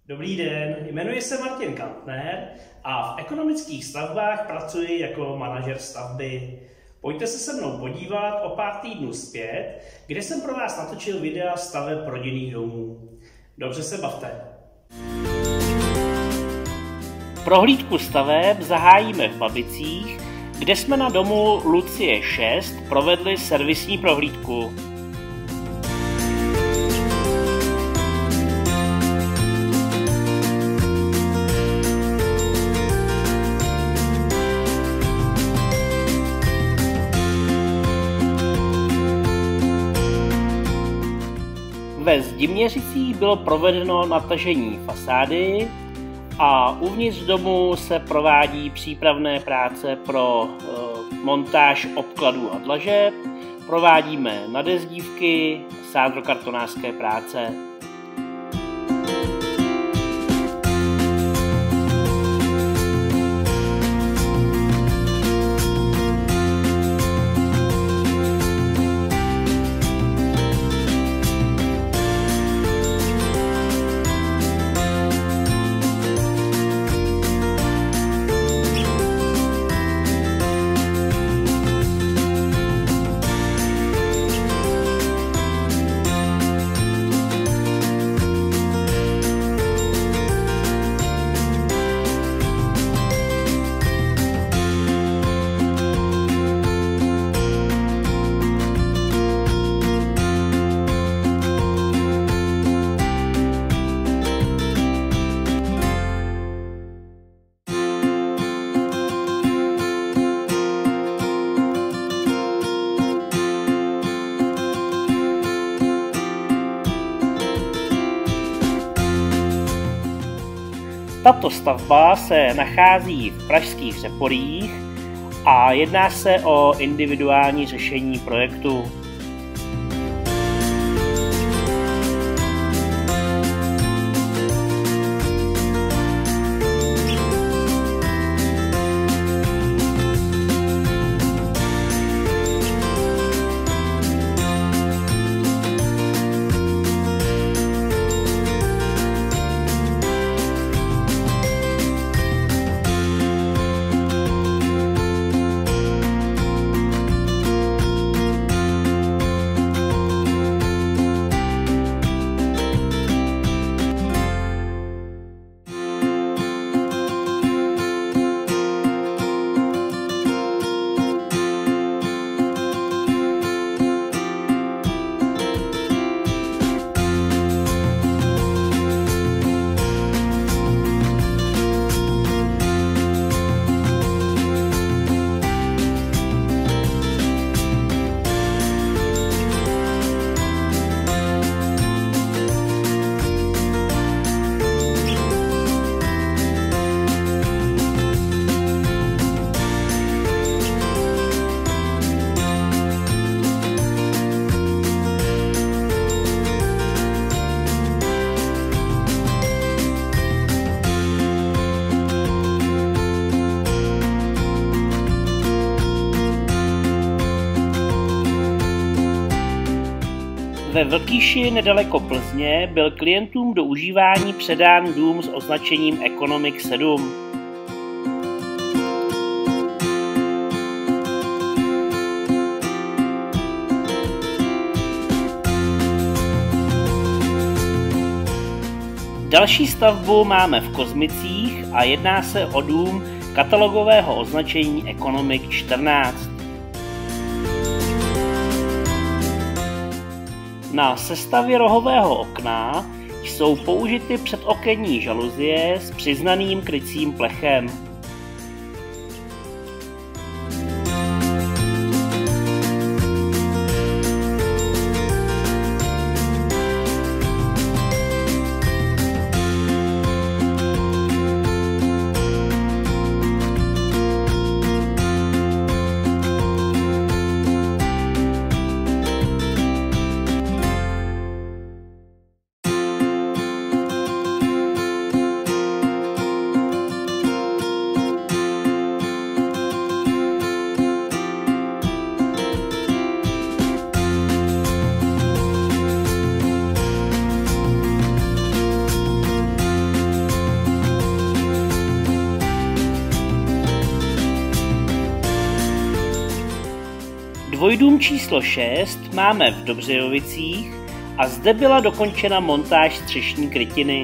Dobrý den, jmenuji se Martin Kantner a v ekonomických stavbách pracuji jako manažer stavby. Pojďte se se mnou podívat o pár týdnů zpět, kde jsem pro vás natočil videa staveb rodinných domů. Dobře se bavte. Prohlídku staveb zahájíme v Babicích, kde jsme na domu Lucie 6 provedli servisní prohlídku. Ve Zdiměřicích bylo provedeno natažení fasády a uvnitř domu se provádí přípravné práce pro montáž obkladů a dlažeb, provádíme nadezdívky, sádrokartonářské práce. Tato stavba se nachází v pražských Řeporích a jedná se o individuální řešení projektu. Ve Vlkýši nedaleko Plzně byl klientům do užívání předán dům s označením Economic 7. Další stavbu máme v Kozmicích a jedná se o dům katalogového označení Economic 14. Na sestavě rohového okna jsou použity předokenní žaluzie s přiznaným krycím plechem. Dvojdům číslo 6 máme v Dobřejovicích a zde byla dokončena montáž střešní krytiny.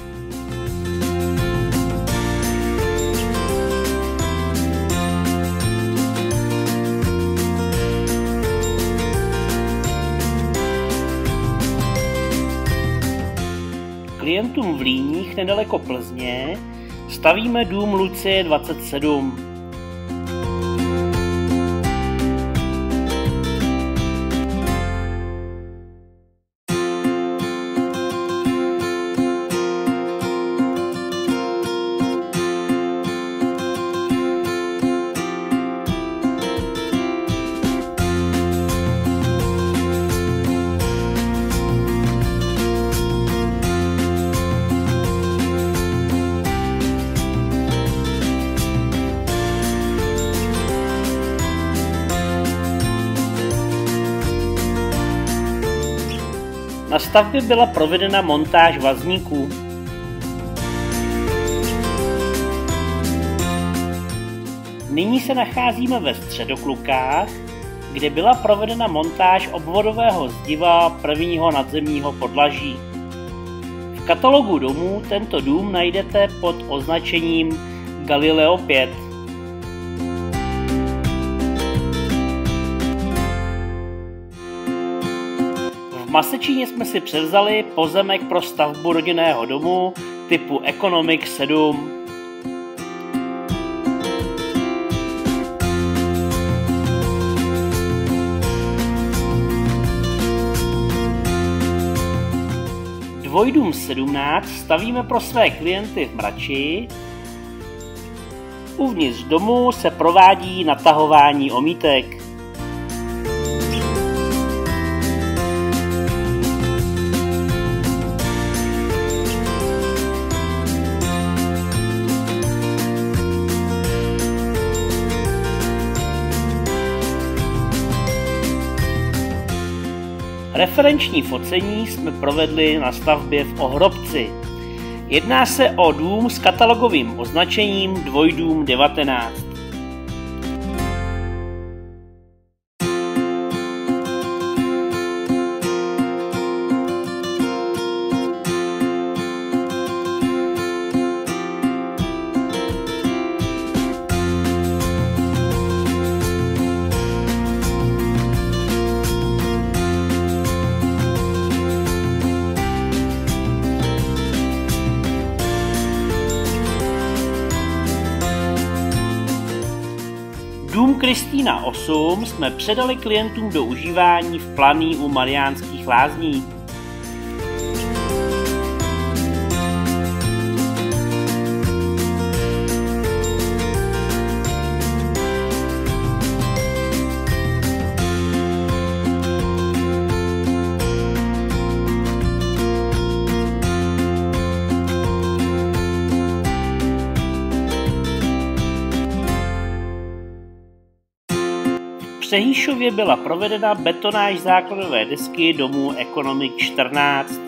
Klientům v Líních nedaleko Plzně stavíme dům Lucie 27. Na stavbě byla provedena montáž vazníků. Nyní se nacházíme ve Středoklukách, kde byla provedena montáž obvodového zdiva prvního nadzemního podlaží. V katalogu domů tento dům najdete pod označením Galileo 5. V Masečíně jsme si převzali pozemek pro stavbu rodinného domu typu Economic 7. Dvojdům 17 stavíme pro své klienty v Mrači. Uvnitř domu se provádí natahování omítek. Referenční focení jsme provedli na stavbě v Ohrobci. Jedná se o dům s katalogovým označením Dvojdům 19. Dům Kristýna 8 jsme předali klientům do užívání v Planý u Mariánských Lázní. V Přehýšově byla provedena betonáž základové desky domu Economic 14.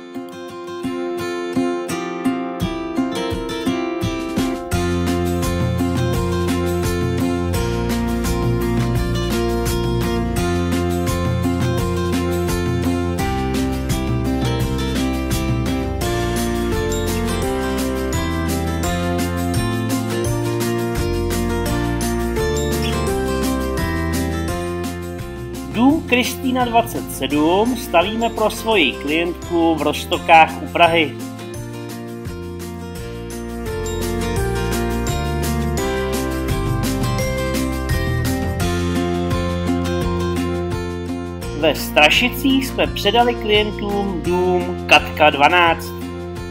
Dům Kristýna 27 stavíme pro svoji klientku v Roztokách u Prahy. Ve Strašicích jsme předali klientům dům Katka 12.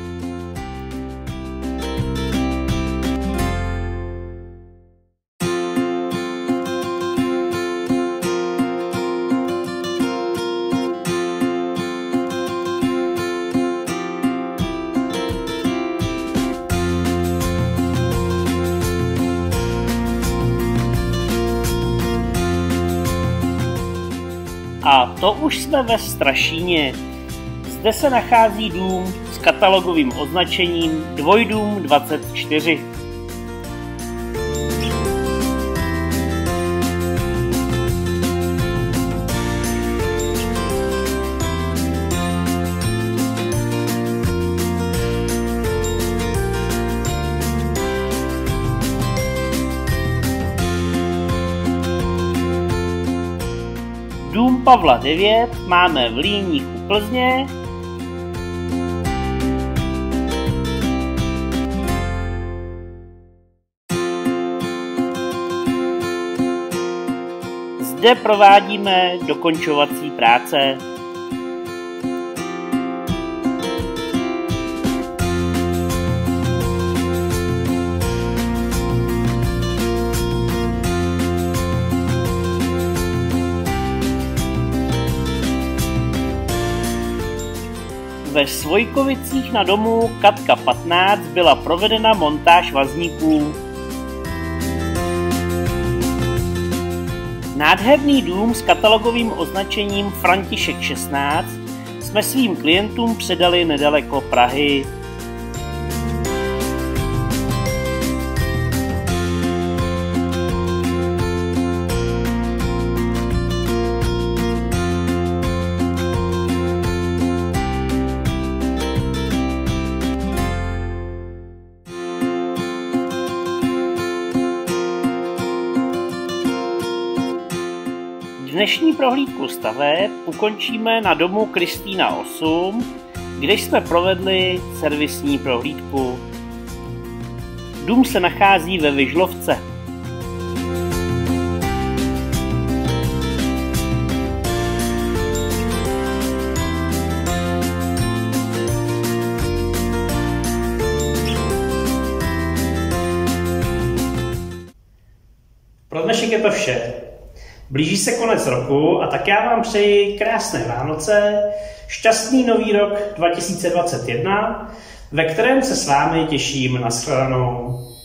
A to už jsme ve Strašíně. Zde se nachází dům s katalogovým označením Dvojdům 24. Pavla 9 máme v Líních u Plzně. Zde provádíme dokončovací práce. Ve Svojkovicích na domu Katka 15 byla provedena montáž vazníků. Nádherný dům s katalogovým označením František 16 jsme svým klientům předali nedaleko Prahy. Dnešní prohlídku staveb ukončíme na domu Kristýna 8, kde jsme provedli servisní prohlídku. Dům se nachází ve Vyžlovce. Pro dnešek je to vše. Blíží se konec roku a tak já vám přeji krásné Vánoce, šťastný nový rok 2021, ve kterém se s vámi těším na shledanou.